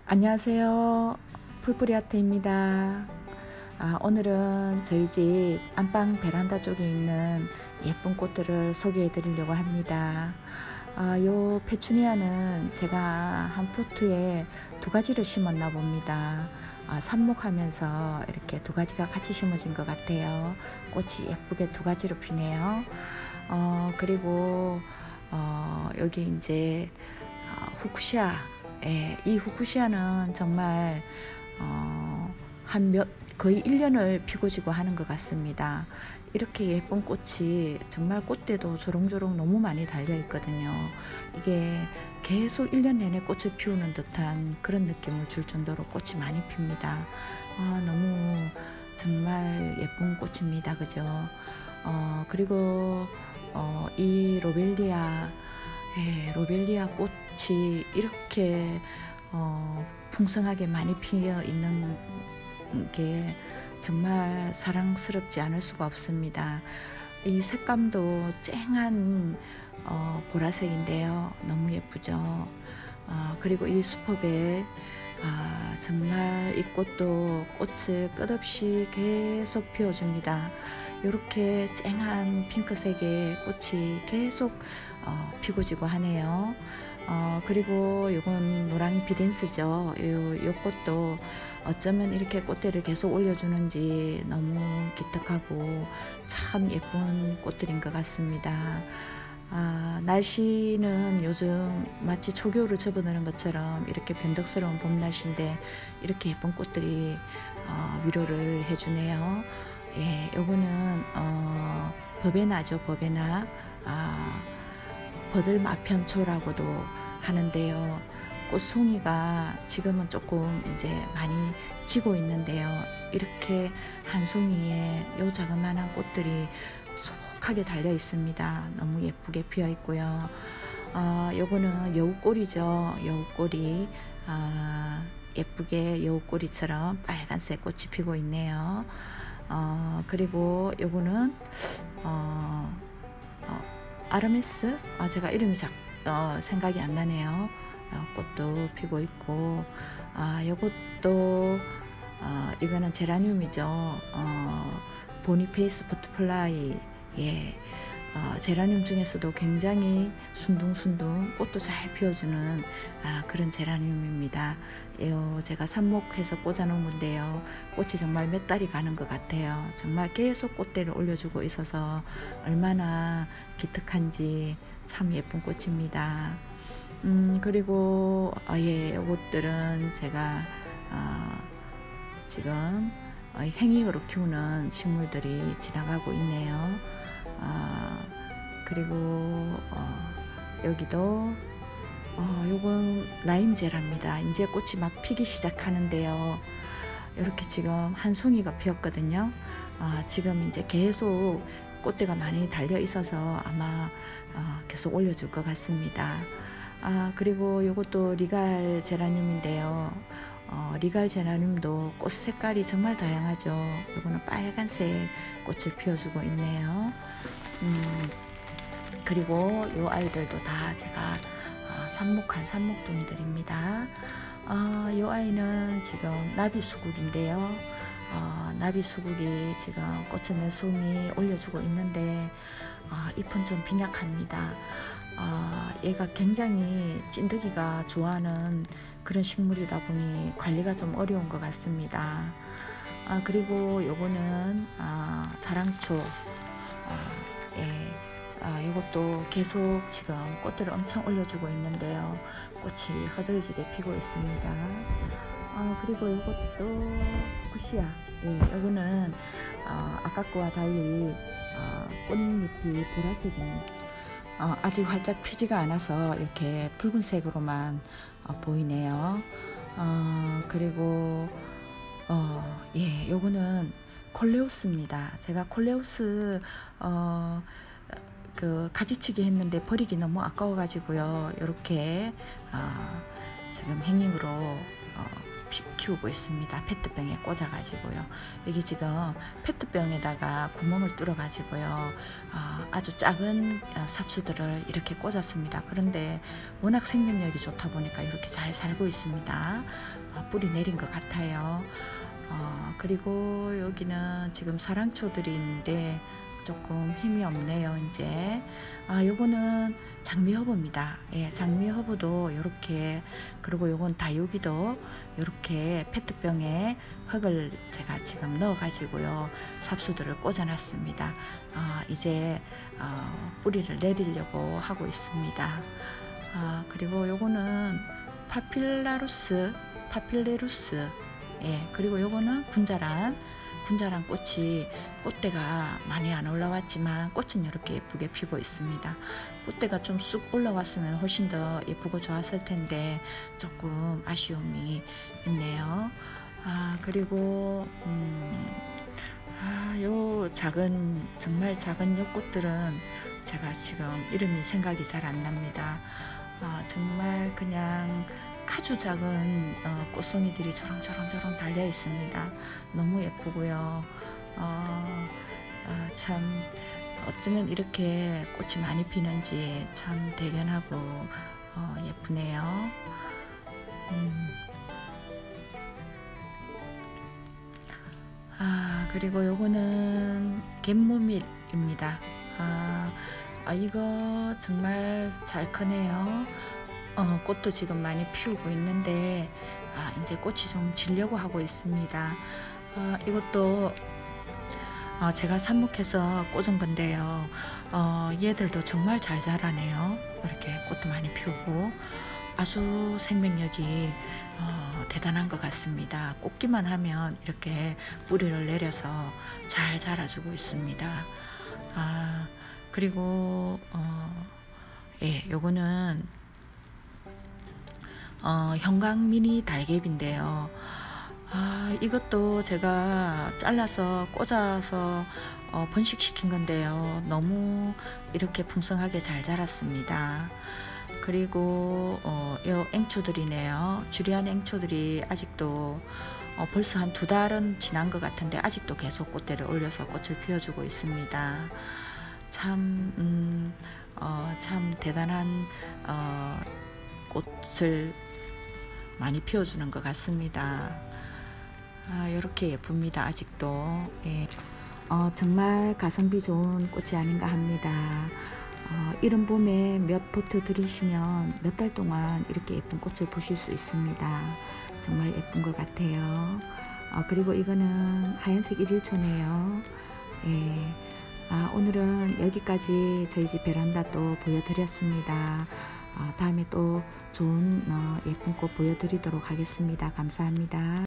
안녕하세요. 풀뿌리아트입니다. 오늘은 저희 집 안방 베란다 쪽에 있는 예쁜 꽃들을 소개해 드리려고 합니다. 요 페추니아는 제가 한 포트에 두 가지를 심었나 봅니다. 삽목하면서 이렇게 두 가지가 같이 심어진 것 같아요. 꽃이 예쁘게 두 가지로 피네요. 그리고 여기 이제 후쿠시아, 이 후쿠시아는 정말 거의 1년을 피고 지고 하는 것 같습니다. 이렇게 예쁜 꽃이 정말 꽃대도 조롱조롱 너무 많이 달려 있거든요. 이게 계속 1년 내내 꽃을 피우는 듯한 그런 느낌을 줄 정도로 꽃이 많이 핍니다. 너무 정말 예쁜 꽃입니다. 그죠? 그리고 이 로벨리아 꽃이 이렇게 풍성하게 많이 피어 있는 게 정말 사랑스럽지 않을 수가 없습니다. 이 색감도 쨍한 보라색인데요. 너무 예쁘죠. 그리고 이 슈퍼벨, 정말 이 꽃도 꽃을 끝없이 계속 피워줍니다. 이렇게 쨍한 핑크색의 꽃이 계속 피고 지고 하네요. 그리고 이건 노랑 비덴스죠. 요 꽃도 어쩌면 이렇게 꽃대를 계속 올려주는지 너무 기특하고 참 예쁜 꽃들인 것 같습니다. 날씨는 요즘 마치 초겨울을 접어드는 것처럼 이렇게 변덕스러운 봄 날씨인데 이렇게 예쁜 꽃들이 위로를 해주네요. 요거는 버베나죠. 버베나. 버들마편초라고도 하는데요. 꽃송이가 지금은 조금 이제 많이 지고 있는데요. 이렇게 한 송이에 요 자그마한 꽃들이 소복하게 달려 있습니다. 너무 예쁘게 피어 있고요. 요거는 여우꼬리죠. 여우꼬리. 예쁘게 여우꼬리처럼 빨간색 꽃이 피고 있네요. 그리고 요거는 아르메스? 제가 이름이 생각이 안 나네요. 꽃도 피고 있고, 요것도 이거는 제라늄이죠. 보니페이스 버터플라이. 제라늄 중에서도 굉장히 순둥순둥 꽃도 잘 피워주는 그런 제라늄입니다. 제가 삽목해서 꽂아놓은 건데요. 꽃이 정말 몇 달이 가는 것 같아요. 정말 계속 꽃대를 올려주고 있어서 얼마나 기특한지 참 예쁜 꽃입니다. 그리고 이것들은 제가 지금 행잉으로 키우는 식물들이 지나가고 있네요. 그리고 여기도 요건 라임제라입니다. 이제 꽃이 막 피기 시작하는데요. 이렇게 지금 한 송이가 피었거든요. 지금 이제 계속 꽃대가 많이 달려 있어서 아마 계속 올려줄 것 같습니다. 그리고 요것도 리갈 제라늄인데요. 리갈 제라늄도 꽃 색깔이 정말 다양하죠. 요거는 빨간색 꽃을 피워주고 있네요. 그리고 요 아이들도 다 제가 삽목한 삽목둥이들입니다. 요 아이는 지금 나비수국인데요. 나비수국이 지금 꽃을 몇 송이 올려주고 있는데 잎은 좀 빈약합니다. 얘가 굉장히 찐득이가 좋아하는 그런 식물이다 보니 관리가 좀 어려운 것 같습니다. 그리고 요거는 사랑초. 이것도 계속 지금 꽃들을 엄청 올려주고 있는데요. 꽃이 허들지게 피고 있습니다. 그리고 이것도 후쿠시아. 이거는 아까 거와 달리 꽃잎이 보라색입니다. 아직 활짝 피지가 않아서 이렇게 붉은색으로만 보이네요. 그리고 요거는 콜레우스입니다. 제가 콜레우스 그 가지치기 했는데 버리기 너무 아까워 가지고요. 이렇게 지금 행잉으로 키우고 있습니다. 페트병에 꽂아 가지고요. 여기 지금 페트병에다가 구멍을 뚫어 가지고요. 아주 작은 삽수들을 이렇게 꽂았습니다. 그런데 워낙 생명력이 좋다 보니까 이렇게 잘 살고 있습니다. 뿌리 내린 것 같아요. 그리고 여기는 지금 사랑초들이 있는데 조금 힘이 없네요. 이제 요거는 장미허브입니다. 예, 장미허브도 이렇게, 그리고 요건 다육이도 이렇게 페트병에 흙을 제가 지금 넣어 가지고요 삽수들을 꽂아 놨습니다. 이제 뿌리를 내리려고 하고 있습니다. 그리고 요거는 파필레루스, 예, 그리고 요거는 군자란 꽃이 꽃대가 많이 안 올라왔지만 꽃은 이렇게 예쁘게 피고 있습니다. 꽃대가 좀 쑥 올라왔으면 훨씬 더 예쁘고 좋았을 텐데 조금 아쉬움이 있네요. 그리고 요 정말 작은 요 꽃들은 제가 지금 이름이 생각이 잘 안 납니다. 정말 그냥 아주 작은 꽃송이들이 저렁저렁 달려 있습니다. 너무 예쁘고요. 참 어쩌면 이렇게 꽃이 많이 피는지 참 대견하고 예쁘네요. 그리고 요거는 갯모밀입니다. 이거 정말 잘 크네요. 꽃도 지금 많이 피우고 있는데 이제 꽃이 좀 지려고 하고 있습니다. 이것도 제가 삽목해서 꽂은 건데요. 얘들도 정말 잘 자라네요. 이렇게 꽃도 많이 피우고 아주 생명력이 대단한 것 같습니다. 꽂기만 하면 이렇게 뿌리를 내려서 잘 자라주고 있습니다. 그리고 예, 요거는 형광 미니 달개비인데요. 이것도 제가 잘라서 꽂아서 번식시킨 건데요. 너무 이렇게 풍성하게 잘 자랐습니다. 그리고 요 앵초들이네요. 주리안 앵초들이 아직도 벌써 한 2달은 지난 것 같은데 아직도 계속 꽃대를 올려서 꽃을 피워주고 있습니다. 참 대단한 꽃을 많이 피워주는 것 같습니다. 이렇게 예쁩니다. 아직도. 예. 정말 가성비 좋은 꽃이 아닌가 합니다. 이른 봄에 몇 포트 들이시면 몇 달 동안 이렇게 예쁜 꽃을 보실 수 있습니다. 정말 예쁜 것 같아요. 그리고 이거는 하얀색 일일초네요. 예. 오늘은 여기까지 저희 집 베란다 또 보여드렸습니다. 다음에 또 좋은 예쁜 꽃 보여드리도록 하겠습니다. 감사합니다.